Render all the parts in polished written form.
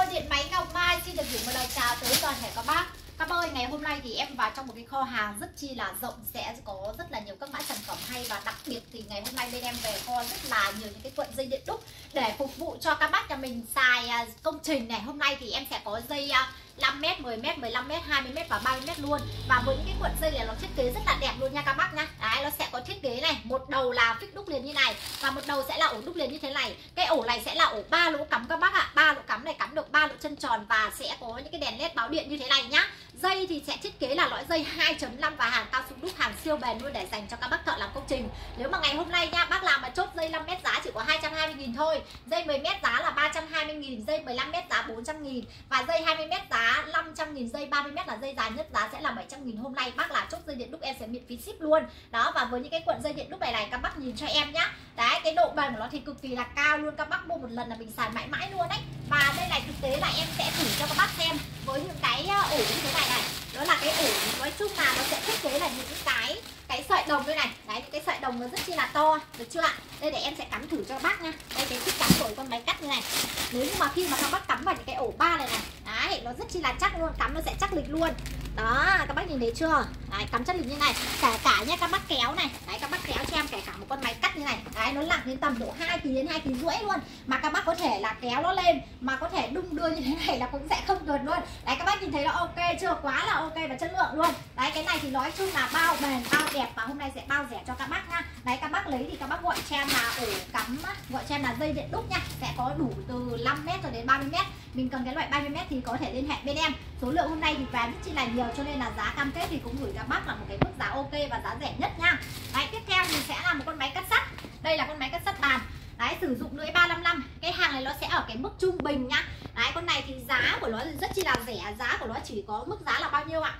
Điện máy Ngọc Mai xin được gửi một lời chào tới toàn thể các bác. Các bác ơi, ngày hôm nay thì em vào trong một cái kho hàng rất chi là rộng, sẽ có rất là nhiều các mã sản phẩm hay, và đặc biệt thì ngày hôm nay bên em về kho rất là nhiều những cái cuộn dây điện đúc để phục vụ cho các bác nhà mình xài công trình này. Hôm nay thì em sẽ có dây 5m, 10m, 15m, 20m và 30m luôn. Và với những cái cuộn dây này nó thiết kế rất là đẹp luôn nha các bác nhá. Đấy, nó sẽ có thiết kế này, một đầu là fix đúc liền như này và một đầu sẽ là ổ đúc liền như thế này. Cái ổ này sẽ là ổ 3 lỗ cắm các bác ạ. 3 lỗ cắm này cắm được 3 lỗ chân tròn và sẽ có những cái đèn led báo điện như thế này nhá. Dây thì sẽ thiết kế là loại dây 2.5 và hàng cao su đúc, hàng siêu bền luôn để dành cho các bác thợ làm công trình. Nếu mà ngày hôm nay nha, bác làm mà chốt dây 5m giá chỉ có 220.000 thôi. Dây 10m giá là 320.000, dây 15m giá 400.000 và dây 20m giá 500.000, dây 30m là dây dài nhất giá sẽ là 700.000. Hôm nay bác làm chốt dây điện đúc em sẽ miễn phí ship luôn. Đó, và với những cái cuộn dây điện đúc này các bác nhìn cho em nhá. Đấy, cái độ bền của nó thì cực kỳ là cao luôn, các bác mua một lần là mình xài mãi mãi luôn đấy. Và đây này, thực tế là em sẽ thử cho các bác xem với những cái ổ như thế này này. Đó là cái ổ, nói chung là nó sẽ thiết kế là những cái sợi đồng đây này. Đấy, những cái sợi đồng nó rất chi là to, được chưa ạ? Đây để em sẽ cắm thử cho các bác nha. Đây, cái thích cắm của con máy cắt như này. Nếu như mà khi mà các bác cắm vào những cái ổ 3 này này, đấy, nó rất chi là chắc luôn, cắm nó sẽ chắc lịch luôn. Đó, các bác nhìn thấy chưa? Đấy, cắm chắc lịch như này. Kể cả nhá, các bác kéo này. Đấy, các bác kéo cho em kể cả một con máy cắt như này. Đấy, nó nặng đến tầm độ 2 kg đến 2 kg rưỡi luôn. Mà các bác có thể là kéo nó lên mà có thể đung đưa như thế này là cũng sẽ không tuột luôn. Đấy, các bác nhìn thấy nó ok chưa? Quá là ok và chất lượng luôn. Đấy, cái này thì nói chung là bao bền, bao đẹp và hôm nay sẽ bao rẻ cho các bác nha. Đấy, các bác lấy thì các bác gọi cho em là ổ cắm, gọi cho em là dây điện đúc nha. Sẽ có đủ từ 5m cho đến 30m. Mình cần cái loại 30m thì có thể liên hệ bên em. Số lượng hôm nay thì về rất chi là nhiều cho nên là giá cam kết thì cũng gửi các bác là một cái mức giá ok và giá rẻ nhất nha. Đấy, tiếp theo thì sẽ là một con máy cắt sắt. Đây là con máy cắt sắt bàn. Đấy, sử dụng lưỡi 355. Cái hàng này nó sẽ ở cái mức trung bình nhá. Đấy, con này thì giá của nó rất chi là rẻ. Giá của nó chỉ có mức giá là bao nhiêu ạ?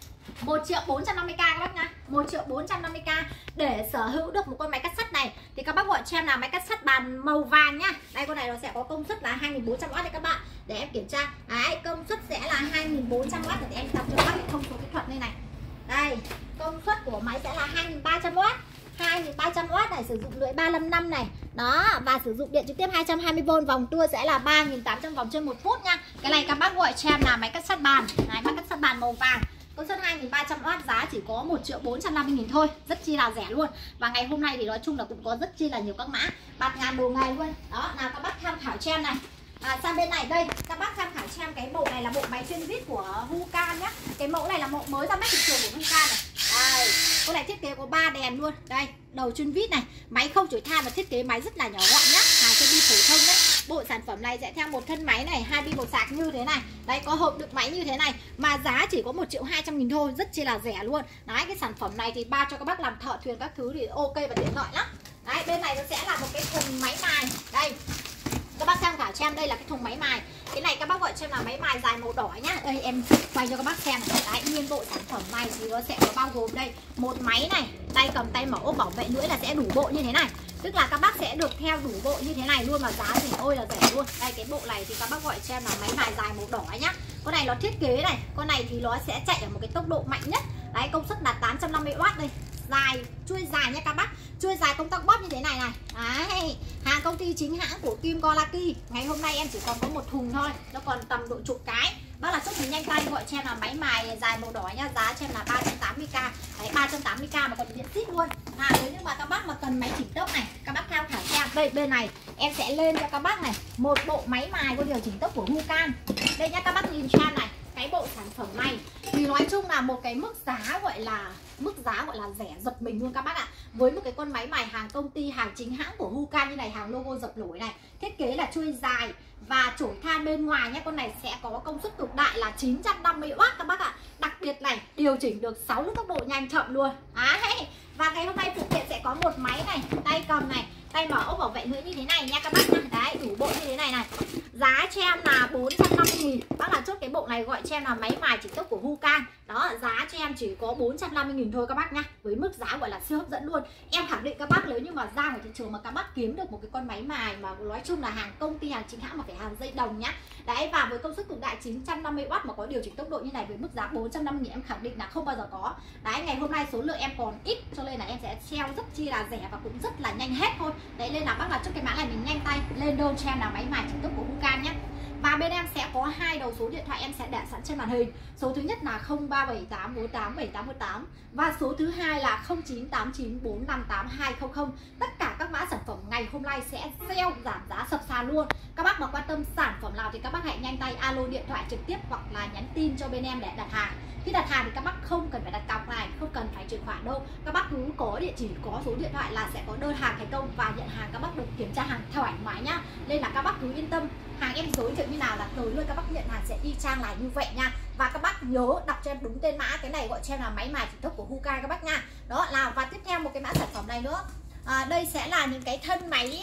1.450.000 các bác nha. 1.450.000 để sở hữu được một con máy cắt sắt này thì các bác gọi cho em là máy cắt sắt bàn màu vàng nhá. Đây, con này nó sẽ có công suất là 2.400W đấy các bạn. Để em kiểm tra. Đấy, công suất sẽ là 2.400W thì em đọc cho các bác cái thông số kỹ thuật đây này. Đây, công suất của máy sẽ là 2.300W. 2.300W này, sử dụng lưỡi 355 này. Đó, và sử dụng điện trực tiếp 220V, vòng tua sẽ là 3.800 vòng trên 1 phút nha. Cái này các bác gọi cho em là máy cắt sắt bàn. Đấy, máy cắt sắt bàn màu vàng. Công suất 2.300W, giá chỉ có 1.450.000 thôi, rất chi là rẻ luôn. Và ngày hôm nay thì nói chung là cũng có rất chi là nhiều các mã bạt ngàn đồ ngày luôn. Đó, nào các bác tham khảo cho em này. Sang bên này đây, các bác tham khảo cho em cái bộ này là bộ máy chuyên vít của Hukan nhá. Cái mẫu này là mẫu mới ra mắt thị trường của Hukan này. Đây, con này thiết kế có 3 đèn luôn. Đây, đầu chuyên vít này, máy không chổi than và thiết kế máy rất là nhỏ gọn nhá. Hàng cho đi phổ thông đấy. Bộ sản phẩm này sẽ theo một thân máy này, 2 pin một sạc như thế này. Đấy, có hộp đựng máy như thế này mà giá chỉ có 1.200.000 thôi, rất chi là rẻ luôn. Đấy, cái sản phẩm này thì bao cho các bác làm thợ thuyền các thứ thì ok và tiện lợi lắm. Đấy, bên này nó sẽ là một cái thùng máy mài. Đây, các bác tham khảo cho em, đây là cái thùng máy mài. Cái này các bác gọi cho em là máy mài dài màu đỏ nhá. Đây em quay cho các bác xem. Đấy, nguyên bộ sản phẩm này thì nó sẽ có bao gồm đây một máy này, tay cầm tay mẫu, bảo vệ lưỡi là sẽ đủ bộ như thế này. Tức là các bác sẽ được theo đủ bộ như thế này luôn mà giá thì ôi là rẻ luôn. Đây, cái bộ này thì các bác gọi cho em là máy mài dài màu đỏ nhá. Con này nó thiết kế này, con này thì nó sẽ chạy ở một cái tốc độ mạnh nhất. Đấy, công suất là 850W đây. Dài, chuôi dài nha các bác. Chuôi dài công tắc bóp như thế này này. Đấy, hàng công ty chính hãng của Kim Koraki. Ngày hôm nay em chỉ còn có một thùng thôi, nó còn tầm độ chục cái. Bác là chốt mình nhanh tay gọi cho em là máy mài dài màu đỏ nha. Giá cho em là 380.000. Đấy, 380.000 mà còn miễn ship luôn. Nếu như mà các bác mà cần máy chỉnh tốc này, các bác tham khảo xem. Đây, bên này em sẽ lên cho các bác này một bộ máy mài có điều chỉnh tốc của Hukan. Đây nhá, các bác nhìn cho em này. Cái bộ sản phẩm này thì nói chung là một cái mức giá gọi là rẻ giật mình luôn các bác ạ. Với một cái con máy mài hàng công ty, hàng chính hãng của Hukan như này, hàng logo dập nổi này, thiết kế là chuôi dài và chổi than bên ngoài nhé. Con này sẽ có công suất cực đại là 950W các bác ạ. Đặc biệt này, điều chỉnh được 6 nút tốc độ nhanh chậm luôn. Và ngày hôm nay phụ kiện sẽ có một máy này, tay cầm này, tay mở ốc bảo vệ lưỡi như thế này nha các bác nha. Đấy, đủ bộ như thế này này. Giá cho em là 450.000. Bác là chốt cái bộ này gọi cho em là máy mài chỉnh tốc của Hukan. Đó, giá cho em chỉ có 450.000 thôi các bác nhá. Với mức giá gọi là siêu hấp dẫn luôn. Em khẳng định các bác, nếu như mà ra ngoài thị trường mà các bác kiếm được một cái con máy mài mà nói chung là hàng công ty, hàng chính hãng mà phải hàng dây đồng nhá. Đấy, và với công suất cực đại 950W mà có điều chỉnh tốc độ như này với mức giá 450.000 em khẳng định là không bao giờ có. Đấy, ngày hôm nay số lượng em còn ít cho nên là em sẽ sale rất chi là rẻ và cũng rất là nhanh hết thôi. Đấy, nên là bác là chốt cái mã này mình nhanh tay lên đơn cho em là máy mài chỉnh tốc của Hukan nhé. Và Và bên em sẽ có hai đầu số điện thoại em sẽ để sẵn trên màn hình. Số thứ nhất là 0378487818 và số thứ hai là 0989458200. Tất cả các mã sản phẩm ngày hôm nay sẽ sale giảm giá sập sàn luôn. Các bác mà quan tâm sản phẩm nào thì các bác hãy nhanh tay alo điện thoại trực tiếp hoặc là nhắn tin cho bên em để đặt hàng. Khi đặt hàng thì các bác không cần phải đặt cọc này, không cần phải chuyển khoản đâu. Các bác cứ có địa chỉ, có số điện thoại là sẽ có đơn hàng thành công và nhận hàng, các bác được kiểm tra hàng thoải mái nhá. Nên là các bác cứ yên tâm, hàng em giới thiệu như nào là tới luôn, các bác nhận hàng sẽ y chang là như vậy nha. Và các bác nhớ đọc cho em đúng tên mã, cái này gọi cho em là máy mài chính thức của Hukai các bác nha. Đó là và tiếp theo một cái mã sản phẩm này nữa. Đây sẽ là những cái thân máy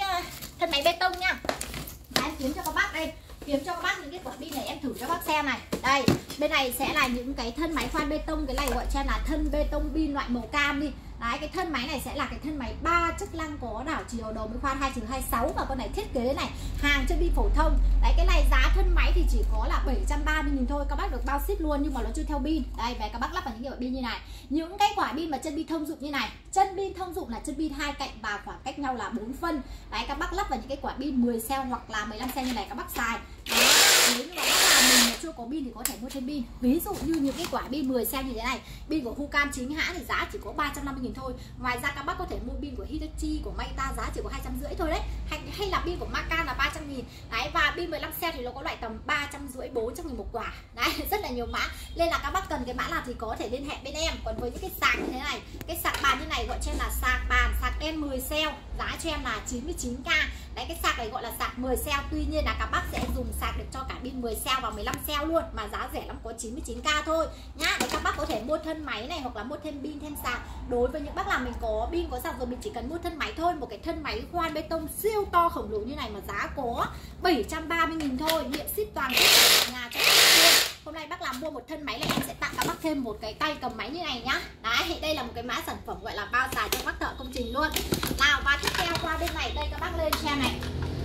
bê tông nha. Đấy, em kiếm cho các bác đây, kiếm cho các bác những cái quả pin này em thử cho các bác xem này. Đây, bên này sẽ là những cái thân máy khoan bê tông, cái này gọi cho em là thân bê tông pin loại màu cam đi. Đấy, cái thân máy này sẽ là cái thân máy 3 chức năng có đảo chiều, đầu mới khoan 2/26 và con này thiết kế này, hàng chân pin phổ thông. Đấy, cái này giá thân máy thì chỉ có là 730.000 thôi, các bác được bao ship luôn nhưng mà nó chưa theo pin. Đây, về các bác lắp vào những cái quả pin như này. Những cái quả pin mà chân pin thông dụng như này, chân pin thông dụng là chân pin hai cạnh và khoảng cách nhau là 4 phân. Đấy, các bác lắp vào những cái quả pin 10 cell hoặc là 15 cell như này các bác xài. Đó, nếu như mà mình mà chưa có pin thì có thể mua thêm pin. Ví dụ như những cái quả pin 10 cell như thế này, pin của Hukan chính hãng thì giá chỉ có 350.000 thôi. Ngoài ra các bác có thể mua pin của Hitachi, của Mayta giá chỉ có 250 thôi đấy. Hay là pin của Macan là 300.000. Đấy, và pin 15 cell thì nó có loại tầm 350 400.000 một quả. Đấy, rất là nhiều mã. Nên là các bác cần cái mã nào thì có thể liên hệ bên em. Còn với những cái sạc như thế này, cái sạc bàn như này gọi cho em là sạc bàn, sạc đen 10 cell, giá cho em là 99k. Đấy, cái sạc này gọi là sạc 10 cell. Tuy nhiên là các bác sẽ dùng sạc được cho cả pin 10 cell và 15 cell luôn, mà giá rẻ lắm, có 99k thôi nhá. Để các bác có thể mua thân máy này hoặc là mua thêm pin, thêm sạc. Đối với những bác là mình có pin có sạc rồi, mình chỉ cần mua thân máy thôi. Một cái thân máy khoan bê tông siêu to khổng lồ như này mà giá có 730.000 thôi, nhận ship toàn quốc nhà cho các bác luôn. Hôm nay bác làm mua một thân máy là em sẽ tặng các bác thêm một cái tay cầm máy như này nhá. Đấy, đây là một cái mã sản phẩm gọi là bao xài cho bác thợ công trình luôn. Nào, và tiếp theo qua bên này, đây các bác lên xem này.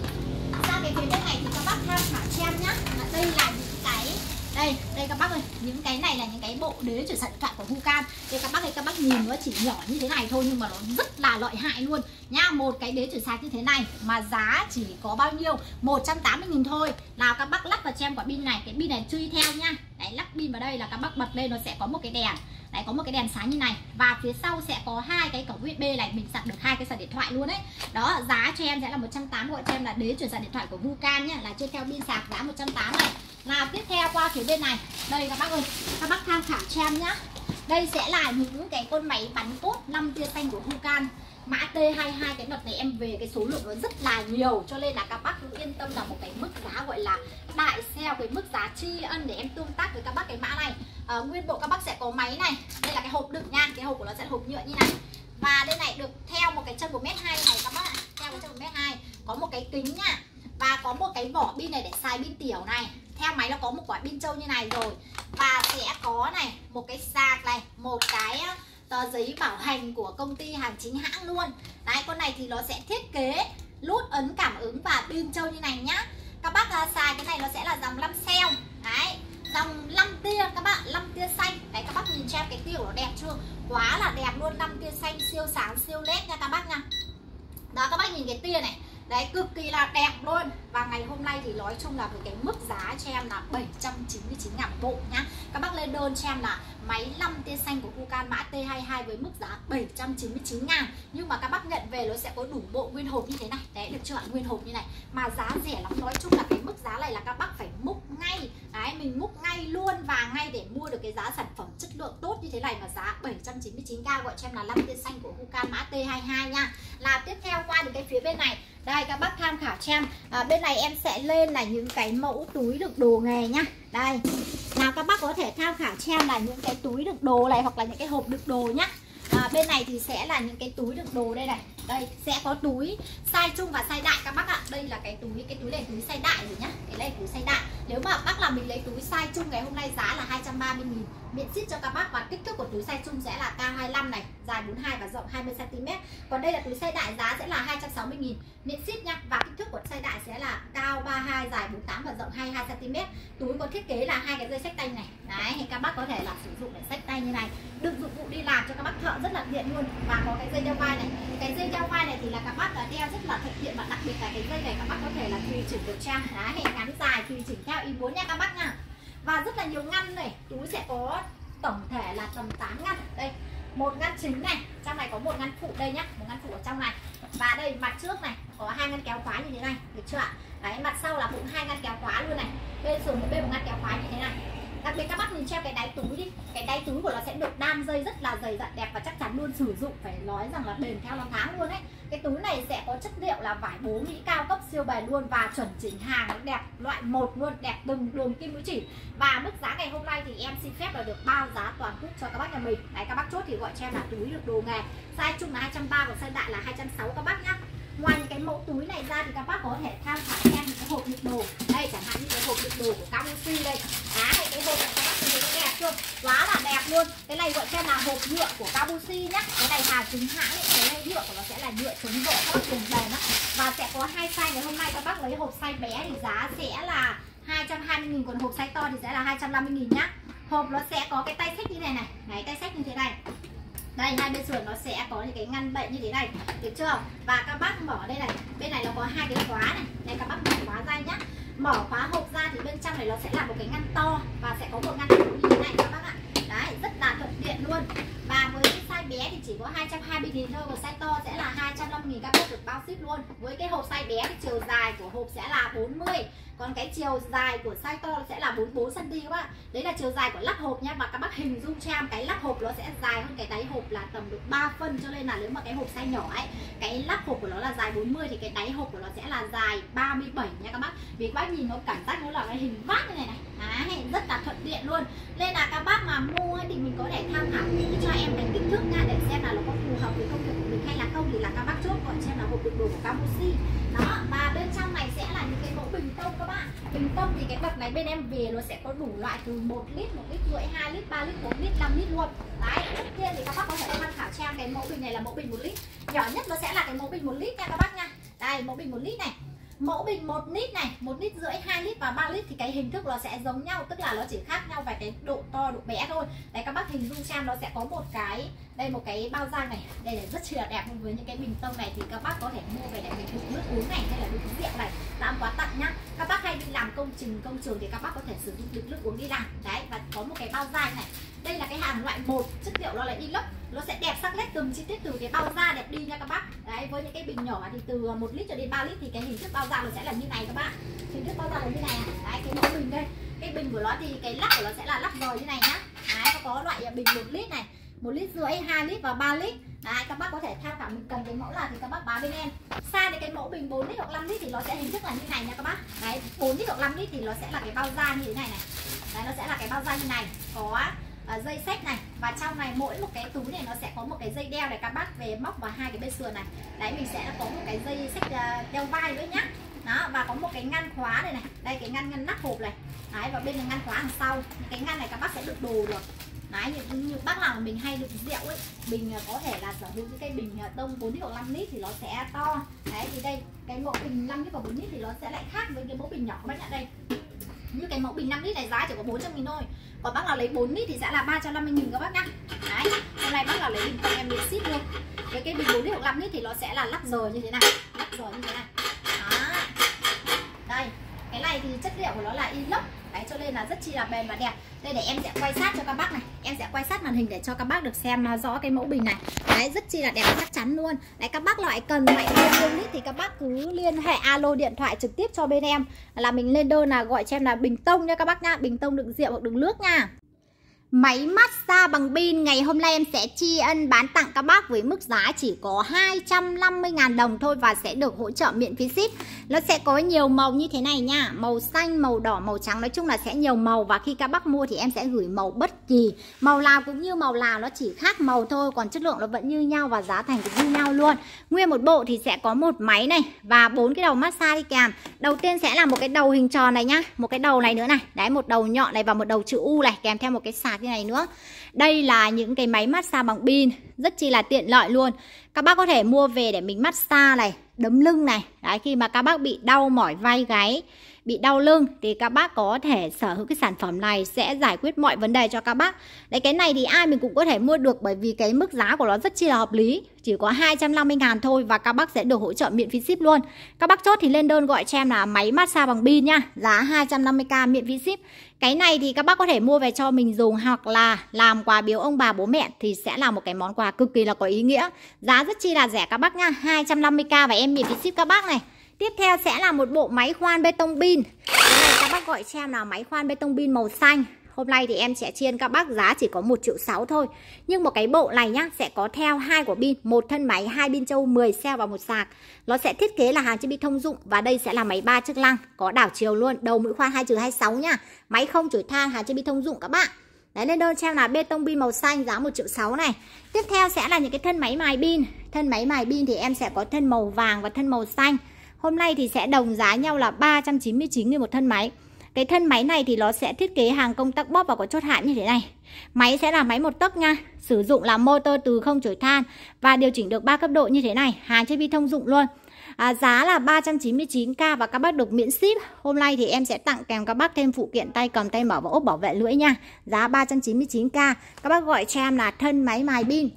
Sang cái phía bên này thì các bác tham khảo xem nhá. Đây là những cái đây các bác ơi, những cái này là những cái bộ đế chuyển sạc điện thoại của Hukan. Đây các bác nhìn nó chỉ nhỏ như thế này thôi nhưng mà nó rất là lợi hại luôn nha. Một cái đế chuyển sạc như thế này mà giá chỉ có bao nhiêu? 180.000 thôi. Nào, các bác lắp vào cho em quả pin này, cái pin này chưa đi theo nha. Đấy, lắp pin vào đây là các bác bật lên nó sẽ có một cái đèn. Đấy, có một cái đèn sáng như này và phía sau sẽ có hai cái cổng USB này, mình sạc được hai cái sạc điện thoại luôn đấy. Đó, giá cho em sẽ là 180, gọi cho em là đế chuyển sạc điện thoại của Hukan nhá, là chưa theo pin sạc, giá 180 này. Nào, tiếp theo qua phía bên này, đây các bác ơi, các bác tham khảo cho em nhá. Đây sẽ là những cái con máy bắn cốt 5 tia xanh của Hukan, mã T22. Cái đợt này em về cái số lượng nó rất là nhiều, cho nên là các bác cứ yên tâm là một cái mức giá gọi là đại sale, cái mức giá tri ân để em tương tác với các bác cái mã này. Nguyên bộ các bác sẽ có máy này, đây là cái hộp đựng nha, cái hộp của nó sẽ là hộp nhựa như này. Và đây này được theo một cái chân 1m2 này các bác ạ, theo cái chân 1m2, có một cái kính nha. Và có một cái vỏ pin này để xài pin tiểu này. Theo máy nó có một quả pin trâu như này rồi. Và sẽ có này, một cái sạc này, một cái tờ giấy bảo hành của công ty hàng chính hãng luôn. Đấy, con này thì nó sẽ thiết kế nút ấn cảm ứng và pin trâu như này nhá. Các bác xài cái này nó sẽ là dòng 5 cell. Đấy, dòng 5 tia các bạn, 5 tia xanh. Đấy, các bác nhìn xem cái tia của nó đẹp chưa? Quá là đẹp luôn, 5 tia xanh siêu sáng siêu nét nha các bác nha. Đó, các bác nhìn cái tia này. Đấy, cực kỳ là đẹp luôn. Và ngày hôm nay thì nói chung là với cái mức giá cho em là 799.000 bộ nhá. Các bác lên đơn cho em là máy 5 tia xanh của Hukan mã T22 với mức giá 799.000. Nhưng mà các bác nhận về nó sẽ có đủ bộ nguyên hộp như thế này. Đấy, được chưa? Nguyên hộp như này. Mà giá rẻ lắm, nói chung là cái mức giá này là các bác phải múc ngay. Đấy, mình múc ngay luôn và ngay để mua được cái giá sản phẩm chất lượng tốt như thế này mà giá 799k, gọi cho em là 5 tia xanh của Hukan mã T22 nha. Là tiếp theo qua đến cái phía bên này. Đây, các bác tham khảo cho em. Bên này em sẽ lên là những cái mẫu túi đựng đồ nghề nhá. Đây, nào các bác có thể tham khảo cho em là những cái túi đựng đồ này hoặc là những cái hộp đựng đồ nhá. Bên này thì sẽ là những cái túi đựng đồ đây này. Đây, sẽ có túi size chung và size đại các bác ạ. Đây là cái túi này túi size đại rồi nhá. Cái này túi size đại. Nếu mà bác là mình lấy túi size chung ngày hôm nay giá là 230.000. miễn ship cho các bác. Và kích thước của túi size chung sẽ là cao 25 này, dài 42 và rộng 20 cm. Còn đây là túi size đại, giá sẽ là 260.000 miễn ship nha. Và kích thước của size đại sẽ là cao 32, dài 48 và rộng 22 cm. Túi có thiết kế là 2 cái dây xách tay này. Đấy, thì các bác có thể là sử dụng để xách tay như này, đựng dụng cụ đi làm cho các bác thợ rất là tiện luôn. Và có cái dây đeo vai này. Cái dây đeo vai này thì là các bác đeo rất là thuận tiện, và đặc biệt là cái dây này các bác có thể là tùy chỉnh được trang. Đấy, ngắn dài tùy chỉnh theo ý muốn nha các bác nha. Và rất là nhiều ngăn này, túi sẽ có tổng thể là tầm 8 ngăn. Đây, một ngăn chính này, trong này có một ngăn phụ đây nhá, một ngăn phụ ở trong này. Và đây mặt trước này có 2 ngăn kéo khóa như thế này, được chưa ạ? Đấy, mặt sau là cũng 2 ngăn kéo khóa luôn này. Bên xuống bên một ngăn kéo khóa như thế này. Đặc biệt các bác nhìn treo cái đáy túi đi, cái đáy túi của nó sẽ được đan dây rất là dày dặn đẹp và chắc chắn luôn, sử dụng phải nói rằng là bền theo năm tháng luôn đấy. Cái túi này sẽ có chất liệu là vải bố Mỹ cao cấp siêu bền luôn, và chuẩn chỉnh hàng đẹp, loại 1 luôn, đẹp từng đường kim mũi chỉ. Và mức giá ngày hôm nay thì em xin phép là được bao giá toàn quốc cho các bác nhà mình. Đấy, các bác chốt thì gọi cho em là túi được đồ nghề, size chung là 230 và size đại là 260 các bác nhá. Ngoài những cái mẫu túi này ra thì các bác có thể tham khảo em những cái hộp đựng đồ. Đây chẳng hạn như cái hộp đựng đồ của Camusi đây. Đấy, cái hộp này các bác thấy nó đẹp chưa? Quá là đẹp luôn. Cái này gọi cho em là hộp nhựa của Camusi nhá. Cái này hàng chính hãng ấy, cái này nhựa của nó sẽ là nhựa chống vỡ, các bác dùng bền đó. Và sẽ có 2 size. Ngày hôm nay các bác lấy hộp size bé thì giá sẽ là 220.000, còn hộp size to thì sẽ là 250.000 nhá. Hộp nó sẽ có cái tay xách như này này. Đấy, tay xách như thế này. Đây, hai bên sườn nó sẽ có những cái ngăn đậy như thế này, được chưa? Và các bác mở đây này, bên này nó có 2 cái khóa này. Đây, các bác mở khóa ra nhá. Mở khóa hộp ra thì bên trong này nó sẽ là một cái ngăn to, và sẽ có một ngăn như thế này các bác ạ. Đấy, rất là thuận tiện luôn. Và với cái size bé thì chỉ có 220.000 thôi, và size to sẽ là 250.000, các bác được bao ship luôn. Với cái hộp size bé thì chiều dài của hộp sẽ là 40, còn cái chiều dài của size to sẽ là 44 cm các bác. Đấy là chiều dài của lắp hộp nha. Và các bác hình dung cho em cái lắp hộp nó sẽ dài hơn cái đáy hộp là tầm được 3 phân, cho nên là nếu mà cái hộp size nhỏ ấy, cái lắp hộp của nó là dài 40 thì cái đáy hộp của nó sẽ là dài 37 nha các bác. Vì các bác nhìn nó cảm giác nó là cái hình vát như này này. Đấy, rất là thuận tiện luôn. Nên là các bác mà mua thì mình có thể tham khảo cho em cái kích thước nha, để xem là nó có phù hợp với công việc của mình hay là không, thì là các bác chốt gọi xem là hộp đựng đồ của Camusi. Đó, và bên trong này sẽ là những cái mẫu bình tông các bạn. Bình tông thì cái đợt này bên em về nó sẽ có đủ loại từ 1 lít, 1 lít rưỡi, 2 lít, 3 lít, 4 lít, 5 lít luôn. Đấy, tất nhiên thì các bác có thể tham khảo cho em cái mẫu bình này là mẫu bình 1 lít. Nhỏ nhất nó sẽ là cái mẫu bình 1 lít nha các bác nha. Đây, mẫu bình 1 lít này. Mẫu bình 1 lít này, 1 lít rưỡi, 2 lít và 3 lít thì cái hình thức nó sẽ giống nhau, tức là nó chỉ khác nhau về cái độ to, độ bé thôi. Đấy, các bác hình dung xem nó sẽ có một cái, đây một cái bao da này, đây là rất là đẹp. Với những cái bình tông này thì các bác có thể mua về để mình đựng nước uống này, hay là đựng rượu này, làm quà tặng nhá. Các bác hay đi làm công trình, công trường thì các bác có thể sử dụng đựng nước uống đi làm. Đấy, và có một cái bao da này. Đây là cái hàng loại 1, chất liệu nó là inox, nó sẽ đẹp sắc nét từng chi tiết từ cái bao da đẹp đi nha các bác. Đấy, với những cái bình nhỏ thì từ 1 lít cho đến 3 lít thì cái hình thức bao da nó sẽ là như này các bác. Hình thức bao da là như này. Đấy, cái mẫu bình đây. Cái bình của nó thì cái lắp của nó sẽ là lắp rời như này nhá. Đấy, nó có loại bình 1 lít này, 1 lít rưỡi, 2 lít và 3 lít. Đấy, các bác có thể tham khảo, mình cần cái mẫu nào thì các bác báo bên em. Xa đến cái mẫu bình 4 lít hoặc 5 lít thì nó sẽ hình thức là như này nha các bác. Đấy, 4 lít hoặc 5 lít thì nó sẽ là cái bao da như thế này này. Đấy, nó sẽ là cái bao da như này, có dây xách này, và trong này mỗi một cái túi này nó sẽ có một cái dây đeo này các bác, về móc vào 2 cái bên sườn này. Đấy, mình sẽ có một cái dây xách đeo vai nữa nhá. Đó, và có một cái ngăn khóa này này, đây cái ngăn nắp hộp này. Đấy, và bên này ngăn khóa đằng sau. Cái ngăn này các bác sẽ đựng đồ được. Đấy, như bác nào mà mình hay đựng rượu ấy, mình có thể là sở hữu những cái bình tông 4 lít hoặc 5 lít thì nó sẽ to. Đấy, thì đây cái mẫu bình 5 lít và 4 lít thì nó sẽ lại khác với cái mẫu bình nhỏ các bác ạ. Đây, như cái mẫu bình 5 lít này giá chỉ có 400.000 thôi. Còn bác nào lấy 4 lít thì sẽ là 350.000 các bác nhá. Đấy, hôm nay bác nào lấy bình tông em miễn ship luôn. Cái bình 4 lít hoặc 5 lít thì nó sẽ là lắp rời như thế này, lắp rời như thế này. Đó. Đây, cái này thì chất liệu của nó là inox. Đấy, cho nên là rất chi là bền và đẹp. Đây, để em sẽ quay sát cho các bác này. Em sẽ quay sát màn hình để cho các bác được xem rõ cái mẫu bình này. Đấy, rất chi là đẹp, chắc chắn luôn. Đấy, các bác loại cần mạnh hơn lít thì các bác cứ liên hệ alo điện thoại trực tiếp cho bên em, là mình lên đơn là gọi cho em là bình tông nha các bác nha. Bình tông đựng rượu hoặc đựng nước nha. Máy massage bằng pin ngày hôm nay em sẽ tri ân bán tặng các bác với mức giá chỉ có 250.000 đồng thôi, và sẽ được hỗ trợ miễn phí ship. Nó sẽ có nhiều màu như thế này nha, màu xanh, màu đỏ, màu trắng, nói chung là sẽ nhiều màu. Và khi các bác mua thì em sẽ gửi màu bất kỳ, màu nào cũng như màu nào, nó chỉ khác màu thôi, còn chất lượng nó vẫn như nhau và giá thành cũng như nhau luôn. Nguyên một bộ thì sẽ có một máy này và 4 cái đầu massage đi kèm. Đầu tiên sẽ là một cái đầu hình tròn này nhá, một cái đầu này nữa này, đấy, một đầu nhọn này và một đầu chữ U này, kèm theo một cái xà sạc như này nữa. Đây là những cái máy massage bằng pin, rất chi là tiện lợi luôn. Các bác có thể mua về để mình massage này, đấm lưng này. Đấy, khi mà các bác bị đau mỏi vai gáy, bị đau lưng thì các bác có thể sở hữu cái sản phẩm này sẽ giải quyết mọi vấn đề cho các bác. Đấy, cái này thì ai mình cũng có thể mua được bởi vì cái mức giá của nó rất chi là hợp lý, chỉ có 250.000 thôi và các bác sẽ được hỗ trợ miễn phí ship luôn. Các bác chốt thì lên đơn gọi cho em là máy massage bằng pin nha, giá 250k miễn phí ship. Cái này thì các bác có thể mua về cho mình dùng hoặc là làm quà biếu ông bà bố mẹ thì sẽ là một cái món quà cực kỳ là có ý nghĩa. Giá rất chi là rẻ các bác nha, 250k và em miễn phí ship các bác này. Tiếp theo sẽ là một bộ máy khoan bê tông pin. Cái này các bác gọi cho em là máy khoan bê tông pin màu xanh. Hôm nay thì em sẽ chiên các bác giá chỉ có 1,6 triệu thôi. Nhưng một cái bộ này nhá sẽ có theo 2 quả pin, một thân máy, 2 pin châu, 10 cell và một sạc. Nó sẽ thiết kế là hàng chế bị thông dụng và đây sẽ là máy 3 chức năng, có đảo chiều luôn, đầu mũi khoan 2-26 nhá. Máy không chổi than, hàng chế bị thông dụng các bạn. Đấy, lên đơn cho em là bê tông pin màu xanh giá 1,6 triệu này. Tiếp theo sẽ là những cái thân máy mài pin. Thân máy mài pin thì em sẽ có thân màu vàng và thân màu xanh. Hôm nay thì sẽ đồng giá nhau là 399.000 một thân máy. Cái thân máy này thì nó sẽ thiết kế hàng công tắc bóp và có chốt hạn như thế này. Máy sẽ là máy 1 tấc nha. Sử dụng là motor từ không chổi than và điều chỉnh được 3 cấp độ như thế này. Hàng chế bi thông dụng luôn. Giá là 399k và các bác được miễn ship. Hôm nay thì em sẽ tặng kèm các bác thêm phụ kiện tay cầm, tay mở và ốp bảo vệ lưỡi nha. Giá 399k. Các bác gọi cho em là thân máy mài pin.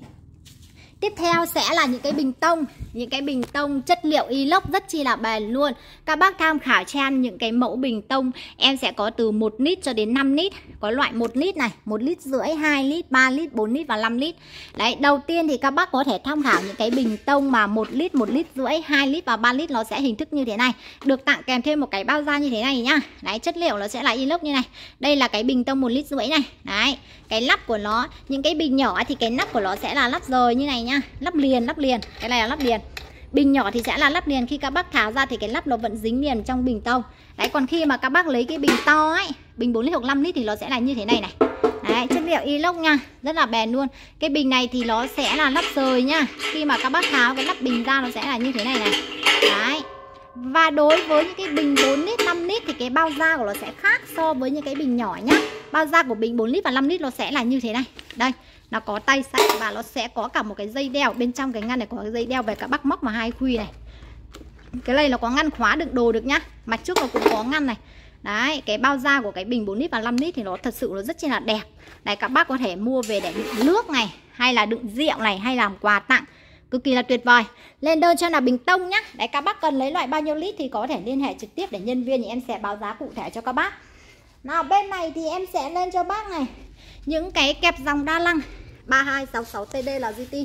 Tiếp theo sẽ là những cái bình tông. Những cái bình tông chất liệu inox rất chi là bền luôn. Các bác tham khảo cho em những cái mẫu bình tông. Em sẽ có từ 1 lít cho đến 5 lít. Có loại 1 lít này, 1,5 lít, 2 lít, 3 lít, 4 lít và 5 lít. Đấy, đầu tiên thì các bác có thể tham khảo những cái bình tông mà 1 lít, 1,5 lít, 2 lít và 3 lít. Nó sẽ hình thức như thế này. Được tặng kèm thêm một cái bao da như thế này nhá. Đấy, chất liệu nó sẽ là inox như này. Đây là cái bình tông 1,5 lít này. Đấy, cái nắp của nó, những cái bình nhỏ thì cái nắp của nó sẽ là nắp rời như này nhá. Lắp liền. Cái này là lắp liền. Bình nhỏ thì sẽ là lắp liền, khi các bác tháo ra thì cái nắp nó vẫn dính liền trong bình tông. Đấy, còn khi mà các bác lấy cái bình to ấy, bình 4 lít hoặc 5 lít thì nó sẽ là như thế này này. Đấy, chất liệu inox nha, rất là bền luôn. Cái bình này thì nó sẽ là nắp rời nhá. Khi mà các bác tháo cái nắp bình ra nó sẽ là như thế này này. Đấy. Và đối với những cái bình 4 lít, 5 lít thì cái bao da của nó sẽ khác so với những cái bình nhỏ nhá. Bao da của bình 4 lít và 5 lít nó sẽ là như thế này. Đây, nó có tay sách và nó sẽ có cả một cái dây đeo. Bên trong cái ngăn này có cái dây đeo về các bác móc vào 2 khuy này. Cái này nó có ngăn khóa đựng đồ được nhá. Mặt trước nó cũng có ngăn này. Đấy, cái bao da của cái bình 4 lít và 5 lít thì nó thật sự nó rất là đẹp. Đấy, các bác có thể mua về để đựng nước này, hay là đựng rượu này, hay làm quà tặng. Cực kỳ là tuyệt vời. Lên đơn cho là bình tông nhá. Đấy, các bác cần lấy loại bao nhiêu lít thì có thể liên hệ trực tiếp để nhân viên thì em sẽ báo giá cụ thể cho các bác. Nào, bên này thì em sẽ lên cho bác này những cái kẹp dòng đa năng 3266TD là GT.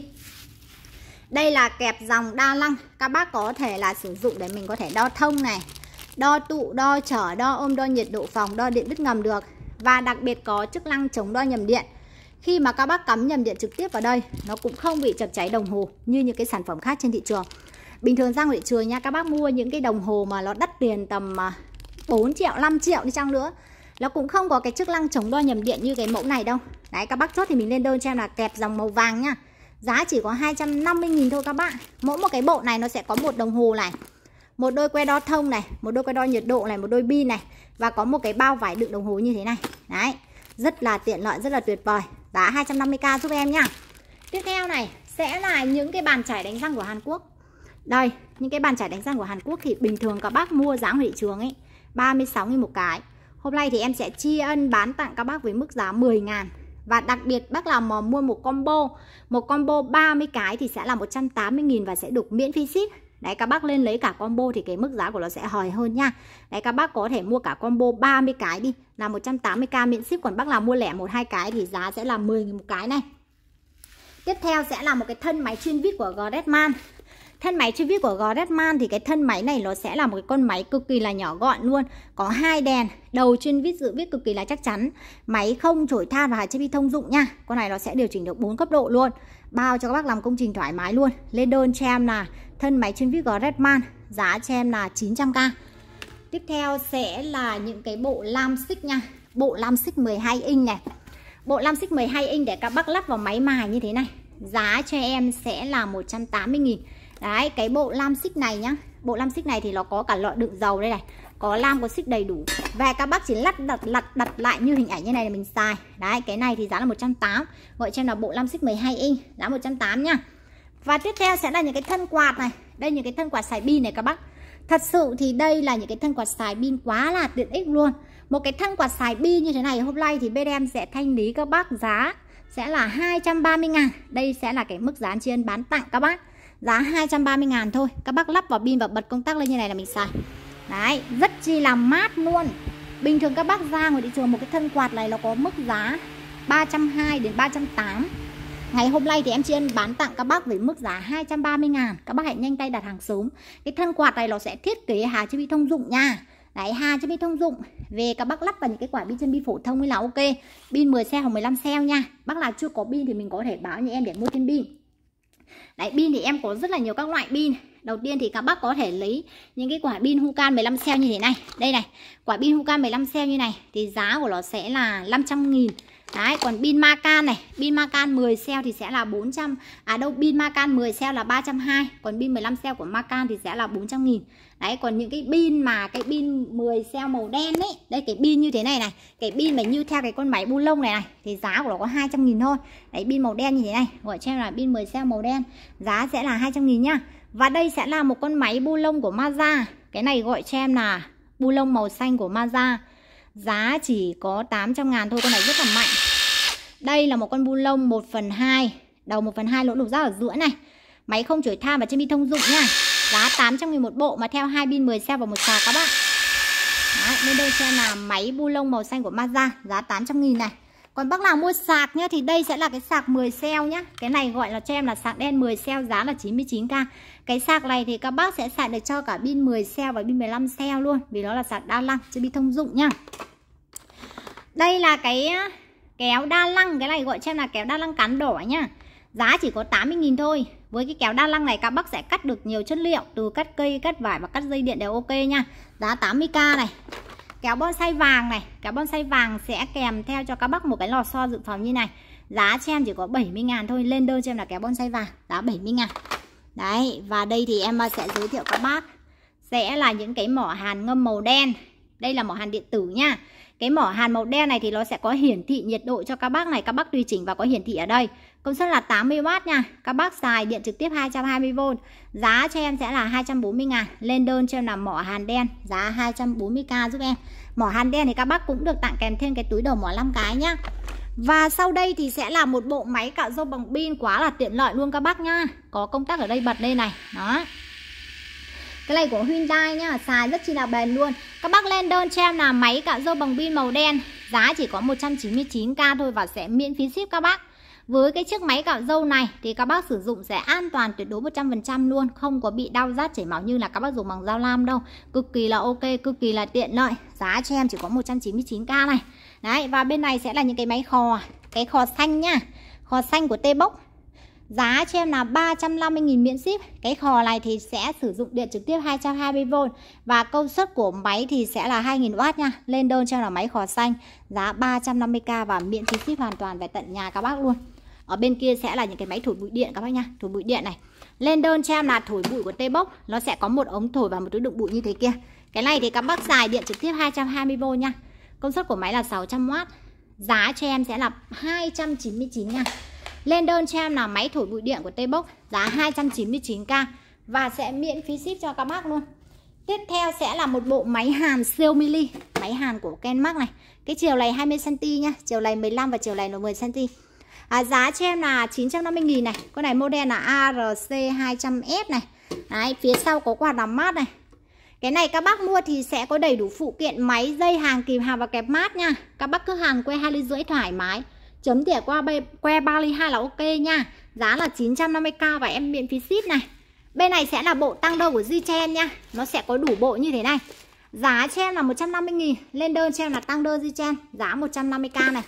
Đây là kẹp dòng đa năng. Các bác có thể là sử dụng để mình có thể đo thông này, đo tụ, đo chở, đo ôm, đo nhiệt độ phòng, đo điện đứt ngầm được. Và đặc biệt có chức năng chống đo nhầm điện. Khi mà các bác cắm nhầm điện trực tiếp vào đây, nó cũng không bị chập cháy đồng hồ như những cái sản phẩm khác trên thị trường. Bình thường ra ngoài thị trường nha, các bác mua những cái đồng hồ mà nó đắt tiền tầm 4 triệu, 5 triệu đi chăng nữa, nó cũng không có cái chức năng chống đo nhầm điện như cái mẫu này đâu. Đấy, các bác chốt thì mình lên đơn cho em là kẹp dòng màu vàng nhá. Giá chỉ có 250.000 thôi các bạn. Mỗi một cái bộ này nó sẽ có một đồng hồ này, một đôi que đo thông này, một đôi que đo nhiệt độ này, một đôi pin này, và có một cái bao vải đựng đồng hồ như thế này. Đấy, rất là tiện lợi, rất là tuyệt vời. Giá 250k giúp em nhá. Tiếp theo này sẽ là những cái bàn chải đánh răng của Hàn Quốc. Đây, những cái bàn chải đánh răng của Hàn Quốc thì bình thường các bác mua giá thị trường ấy 36.000 một cái. Hôm nay thì em sẽ tri ân bán tặng các bác với mức giá 10.000. Và đặc biệt bác nào mà mua một combo 30 cái thì sẽ là 180.000 và sẽ được miễn phí ship. Đấy, các bác lên lấy cả combo thì cái mức giá của nó sẽ hời hơn nha. Đấy, các bác có thể mua cả combo 30 cái đi là 180k miễn ship. Còn bác nào mua lẻ 1-2 cái thì giá sẽ là 10.000 một cái này. Tiếp theo sẽ là một cái thân máy chuyên vít của Gretman. Thân máy chuyên vít của Gretman thì cái thân máy này nó sẽ là một cái con máy cực kỳ là nhỏ gọn luôn. Có 2 đèn, đầu chuyên vít dự vít cực kỳ là chắc chắn. Máy không chổi than và HCP thông dụng nha. Con này nó sẽ điều chỉnh được 4 cấp độ luôn. Bao cho các bác làm công trình thoải mái luôn. Lên đơn cho em là thân máy chuyên vít Gretman, giá cho em là 900k. Tiếp theo sẽ là những cái bộ lam xích nha. Bộ lam xích 12 inch này. Bộ lam xích 12 inch để các bác lắp vào máy mài như thế này. Giá cho em sẽ là 180.000. Đấy, cái bộ lam xích này nhá. Bộ lam xích này thì nó có cả lọ đựng dầu đây này. có lam có xích đầy đủ. Và các bác chỉ đặt lại như hình ảnh như này là mình xài. Đấy, cái này thì giá là 180. Gọi cho em là bộ lam xích 12 inch, giá 180 nhá. Và tiếp theo sẽ là những cái thân quạt này. Đây những cái thân quạt xài pin này các bác. Thật sự thì đây là những cái thân quạt xài pin quá là tiện ích luôn. Một cái thân quạt xài pin như thế này hôm nay thì bên em sẽ thanh lý các bác giá sẽ là 230.000. Đây sẽ là cái mức giá tri ân bán tặng các bác. Giá 230.000 thôi. Các bác lắp vào pin và bật công tắc lên như này là mình xài. Đấy, rất chi là mát luôn. Bình thường các bác ra ngoài thị trường một cái thân quạt này nó có mức giá 320 đến 380. Ngày hôm nay thì em tri ân bán tặng các bác với mức giá 230.000. Các bác hãy nhanh tay đặt hàng sớm. Cái thân quạt này nó sẽ thiết kế hàng chân bi thông dụng nha. Đấy, hàng chân bi thông dụng. Về các bác lắp vào những cái quả pin chân bi phổ thông ấy là ok. Pin 10 cell hoặc 15 cell nha. Bác nào chưa có pin thì mình có thể báo như em để mua thêm pin. Đấy, pin thì em có rất là nhiều các loại pin. Đầu tiên thì các bác có thể lấy những cái quả pin Hucan 15 cell như thế này. Đây này, quả pin Hucan 15 cell như này thì giá của nó sẽ là 500.000. Đấy, còn pin Macan này, pin Macan 10 cell thì sẽ là 400. Pin Macan 10 cell là 320, còn pin 15 cell của Macan thì sẽ là 400.000. Đấy, còn những cái pin mà cái pin 10 cell màu đen ấy, đây cái pin như thế này này, cái pin mà như theo cái con máy bu lông này này thì giá của nó có 200.000 thôi. Đấy, pin màu đen như thế này, gọi cho em là pin 10 cell màu đen, giá sẽ là 200.000 nhá. Và đây sẽ là một con máy bu lông của Mazda. Cái này gọi cho em là bu lông màu xanh của Mazda. Giá chỉ có 800.000 thôi, con này rất là mạnh. Đây là một con bu lông 1/2, đầu 1/2 lỗ đục rác ở giữa này. Máy không chổi than và chân bi thông dụng nha. Giá 800.000 một bộ mà theo 2 pin 10 cell và một sạc các bạn. Đấy, bên đây xem là máy bu lông màu xanh của Mazda, giá 800.000 này. Còn bác nào mua sạc nhá thì đây sẽ là cái sạc 10 cell nhá. Cái này gọi là cho em là sạc đen 10 cell, giá là 99k. Cái sạc này thì các bác sẽ sạc được cho cả pin 10 cell và pin 15 cell luôn, vì nó là sạc đa năng, chân bi thông dụng nhá. Đây là cái kéo đa năng, cái này gọi cho em là kéo đa năng cán đỏ nhá. Giá chỉ có 80.000 thôi. Với cái kéo đa năng này các bác sẽ cắt được nhiều chất liệu, từ cắt cây, cắt vải và cắt dây điện đều ok nha. Giá 80k này. Kéo bonsai vàng này, kéo bonsai vàng sẽ kèm theo cho các bác một cái lò xo dự phòng như này. Giá cho em chỉ có 70.000 thôi. Lên đơn cho em là kéo bonsai vàng, giá 70.000. Đấy, và đây thì em sẽ giới thiệu các bác sẽ là những cái mỏ hàn ngâm màu đen. Đây là mỏ hàn điện tử nha. Cái mỏ hàn màu đen này thì nó sẽ có hiển thị nhiệt độ cho các bác này, các bác tùy chỉnh và có hiển thị ở đây. Công suất là 80W nha. Các bác xài điện trực tiếp 220V. Giá cho em sẽ là 240.000. Lên đơn cho em là mỏ hàn đen, giá 240k giúp em. Mỏ hàn đen thì các bác cũng được tặng kèm thêm cái túi đầu mỏ 5 cái nhá. Và sau đây thì sẽ là một bộ máy cạo râu bằng pin quá là tiện lợi luôn các bác nhá. Có công tắc ở đây bật lên này. Đó. Cái này của Hyundai nhá, xài rất chi là bền luôn. Các bác lên đơn cho em là máy cạo râu bằng pin màu đen, giá chỉ có 199k thôi và sẽ miễn phí ship các bác. Với cái chiếc máy cạo râu này thì các bác sử dụng sẽ an toàn tuyệt đối 100% luôn, không có bị đau rát chảy máu như là các bác dùng bằng dao lam đâu. Cực kỳ là ok, cực kỳ là tiện lợi. Giá cho em chỉ có 199k này. Đấy, và bên này sẽ là những cái máy khò, cái khò xanh nhá. Khò xanh của T-Box. Giá cho em là 350.000 miễn ship. Cái khò này thì sẽ sử dụng điện trực tiếp 220V và công suất của máy thì sẽ là 2000W nha. Lên đơn cho em là máy khò xanh, giá 350k và miễn phí ship hoàn toàn về tận nhà các bác luôn. Ở bên kia sẽ là những cái máy thổi bụi điện các bác nha, thổi bụi điện này. Lên đơn cho em là thổi bụi của T-Box, nó sẽ có một ống thổi và một túi đựng bụi như thế kia. Cái này thì các bác xài điện trực tiếp 220V nha. Công suất của máy là 600W. Giá cho em sẽ là 299 nha. Lên đơn cho em là máy thổi bụi điện của T-Box, giá 299k và sẽ miễn phí ship cho các bác luôn. Tiếp theo sẽ là một bộ máy hàn siêu mini, máy hàn của Kenmax này. Cái chiều này 20cm nha, chiều này 15 và chiều này là 10cm. Giá cho em là 950.000 này. Con này model là ARC200F này. Đấy, phía sau có quạt làm mát này. Cái này các bác mua thì sẽ có đầy đủ phụ kiện máy, dây, hàng kìm hàn và kẹp mát nha. Các bác cứ hàn que 2,5 ly thoải mái. Chấm tỉa qua que 3,2 ly là ok nha. Giá là 950k và em miễn phí ship này. Bên này sẽ là bộ tăng đô của Zichen nha. Nó sẽ có đủ bộ như thế này. Giá cho em là 150.000. Lên đơn cho em là tăng đô Zichen, giá 150k này.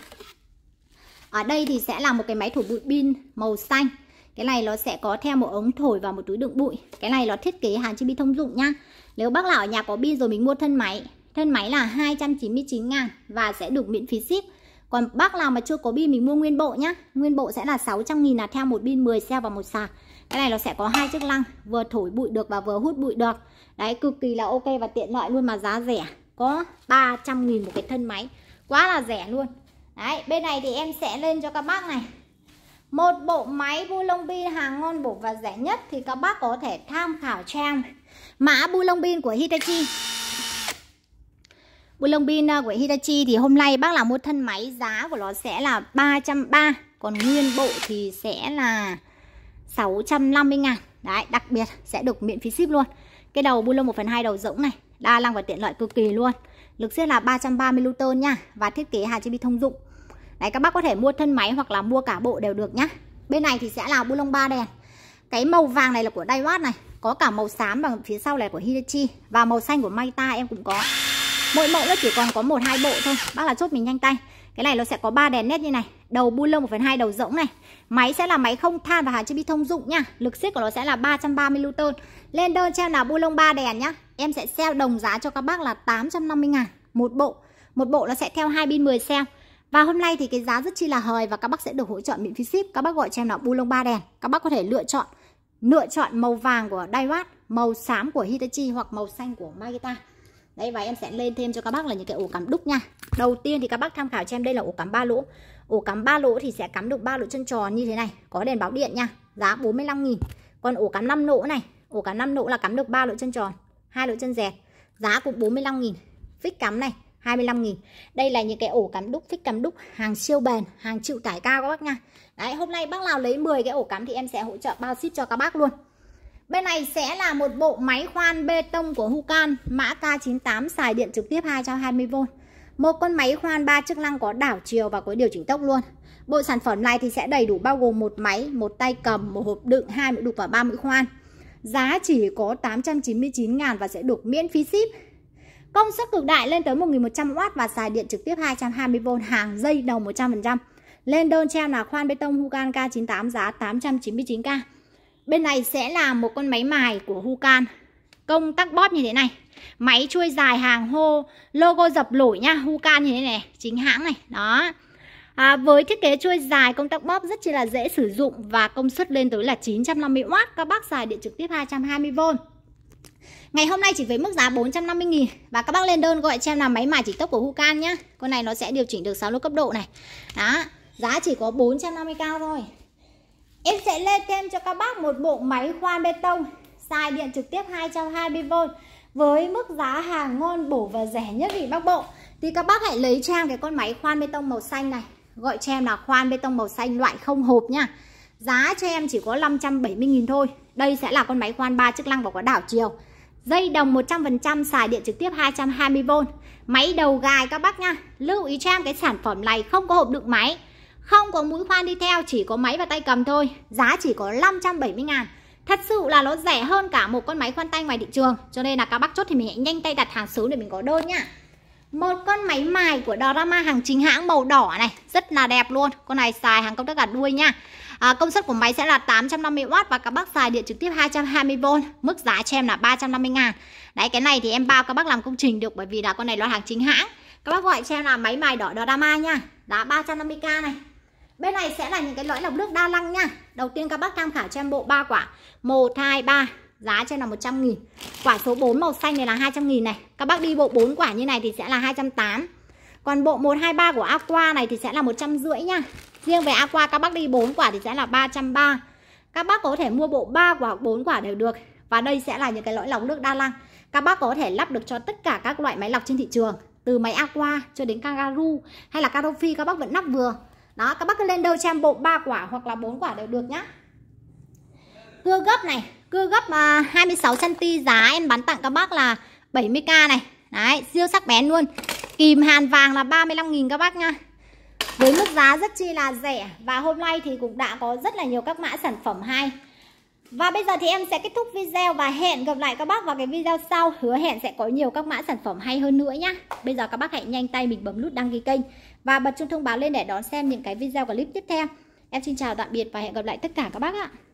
Ở đây thì sẽ là một cái máy thổi bụi pin màu xanh. Cái này nó sẽ có theo một ống thổi và một túi đựng bụi. Cái này nó thiết kế hàng chân bi thông dụng nhá. Nếu bác nào ở nhà có pin rồi mình mua thân máy. Thân máy là 299.000 và sẽ được miễn phí ship. Còn bác nào mà chưa có pin mình mua nguyên bộ nhá. Nguyên bộ sẽ là 600.000 là theo một pin 10 cell và một sạc. Cái này nó sẽ có hai chức năng, vừa thổi bụi được và vừa hút bụi được. Đấy, cực kỳ là ok và tiện lợi luôn, mà giá rẻ, có 300.000 một cái thân máy, quá là rẻ luôn. Đấy, bên này thì em sẽ lên cho các bác này một bộ máy bu lông pin hàng ngon bổ và rẻ nhất, thì các bác có thể tham khảo trang mã bu lông pin của Hitachi. Bu lông pin của Hitachi thì hôm nay bác là mua thân máy giá của nó sẽ là 330, còn nguyên bộ thì sẽ là 650.000. Đấy, đặc biệt sẽ được miễn phí ship luôn. Cái đầu bu lông 1/2 đầu rỗng này, đa năng và tiện lợi cực kỳ luôn. Lực siết là 330 Newton nha, và thiết kế hạt chibi thông dụng. Đấy, các bác có thể mua thân máy hoặc là mua cả bộ đều được nhá. Bên này thì sẽ là bu lông 3 đèn. Cái màu vàng này là của Daiwa này, có cả màu xám và phía sau này của Hitachi, và màu xanh của Mayta em cũng có. Mỗi mẫu nó chỉ còn có 1-2 bộ thôi, bác là chốt mình nhanh tay. Cái này nó sẽ có 3 đèn nét như này, đầu bu lông 1/2 đầu rỗng này. Máy sẽ là máy không than và hạt chibi thông dụng nha. Lực siết của nó sẽ là 330 Newton. Lên đơn cho em là bu lông 3 đèn nhá. Em sẽ sale đồng giá cho các bác là 850.000 một bộ. Một bộ nó sẽ theo 2 pin 10 cell. Và hôm nay thì cái giá rất chi là hời và các bác sẽ được hỗ trợ miễn phí ship. Các bác gọi cho em là bu lông 3 đèn. Các bác có thể lựa chọn màu vàng của Daiwa, màu xám của Hitachi hoặc màu xanh của Makita. Đấy, và em sẽ lên thêm cho các bác là những cái ổ cắm đúc nha. Đầu tiên thì các bác tham khảo cho em đây là ổ cắm 3 lỗ. Ổ cắm 3 lỗ thì sẽ cắm được 3 lỗ chân tròn như thế này, có đèn báo điện nha, giá 45.000. Còn ổ cắm 5 lỗ này, ổ cắm 5 lỗ là cắm được 3 lỗ chân tròn, 2 lỗ chân dẹt, giá cũng 45.000. Phích cắm này 25.000. Đây là những cái ổ cắm đúc, phích cắm đúc hàng siêu bền, hàng chịu tải cao các bác nha. Đấy, hôm nay bác nào lấy 10 cái ổ cắm thì em sẽ hỗ trợ bao ship cho các bác luôn. Bên này sẽ là một bộ máy khoan bê tông của Hukan, mã K98, xài điện trực tiếp 220V. Một con máy khoan 3 chức năng, có đảo chiều và có điều chỉnh tốc luôn. Bộ sản phẩm này thì sẽ đầy đủ bao gồm một máy, một tay cầm, một hộp đựng, 2 mũi đục và 3 mũi khoan. Giá chỉ có 899.000 và sẽ được miễn phí ship. Công suất cực đại lên tới 1100W và xài điện trực tiếp 220V, hàng dây đầu 100%. Lên đơn cho em là khoan bê tông Hukan K98, giá 899k. Bên này sẽ là một con máy mài của Hukan, công tắc bóp như thế này. Máy chuôi dài hàng hô, logo dập lỗi nha, Hukan như thế này, chính hãng này. Đó. Với thiết kế chuôi dài, công tắc bóp rất chi là dễ sử dụng và công suất lên tới là 950W. Các bác xài điện trực tiếp 220V. Ngày hôm nay chỉ với mức giá 450.000 và các bác lên đơn gọi cho em là máy mài chỉ tốc của Hukan nhá. Con này nó sẽ điều chỉnh được 6 lỗ cấp độ này. Đó, giá chỉ có 450k thôi. Em sẽ lên thêm cho các bác một bộ máy khoan bê tông, xài điện trực tiếp 220V với mức giá hàng ngon bổ và rẻ nhất vì Bắc Bộ. Thì các bác hãy lấy cho em cái con máy khoan bê tông màu xanh này, gọi cho em là khoan bê tông màu xanh loại không hộp nha. Giá cho em chỉ có 570.000 thôi. Đây sẽ là con máy khoan 3 chức năng và có đảo chiều. Dây đồng 100%, xài điện trực tiếp 220V. Máy đầu gài các bác nha. Lưu ý cho em cái sản phẩm này không có hộp đựng máy, không có mũi khoan đi theo, chỉ có máy và tay cầm thôi. Giá chỉ có 570.000. Thật sự là nó rẻ hơn cả một con máy khoan tay ngoài thị trường. Cho nên là các bác chốt thì mình hãy nhanh tay đặt hàng sớm để mình có đơn nhá. Một con máy mài của Dorama hàng chính hãng màu đỏ này, rất là đẹp luôn. Con này xài hàng công tắc gạt đuôi nha. Công suất của máy sẽ là 850W và các bác xài điện trực tiếp 220V. Mức giá cho em là 350.000. Đấy, cái này thì em bao các bác làm công trình được, bởi vì là con này là hàng chính hãng. Các bác gọi cho em là máy mài đỏ Dorama nha. Giá 350k này. Bên này sẽ là những cái lõi lọc nước đa năng nha. Đầu tiên các bác tham khảo cho em bộ 3 quả 1, 2, 3. Giá cho em là 100.000. Quả số 4 màu xanh này là 200.000 này. Các bác đi bộ 4 quả như này thì sẽ là 280. Còn bộ 1, 2, 3 của Aqua này thì sẽ là 150 nha. Riêng về Aqua các bác đi 4 quả thì sẽ là 330. Các bác có thể mua bộ 3 quả, 4 quả đều được. Và đây sẽ là những cái lõi lọc nước đa năng. Các bác có thể lắp được cho tất cả các loại máy lọc trên thị trường, từ máy Aqua cho đến Kangaroo hay là Carofi, các bác vẫn lắp vừa. Đó, các bác cứ lên đơn cho em bộ 3 quả hoặc là 4 quả đều được nhá. Cưa gấp này, cưa gấp 26cm, giá em bán tặng các bác là 70k này. Đấy, siêu sắc bén luôn. Kìm hàn vàng là 35.000 các bác nha. Với mức giá rất chi là rẻ. Và hôm nay thì cũng đã có rất là nhiều các mã sản phẩm hay. Và bây giờ thì em sẽ kết thúc video và hẹn gặp lại các bác vào cái video sau. Hứa hẹn sẽ có nhiều các mã sản phẩm hay hơn nữa nhá. Bây giờ các bác hãy nhanh tay mình bấm nút đăng ký kênh và bật chuông thông báo lên để đón xem những cái video clip tiếp theo. Em xin chào tạm biệt và hẹn gặp lại tất cả các bác ạ.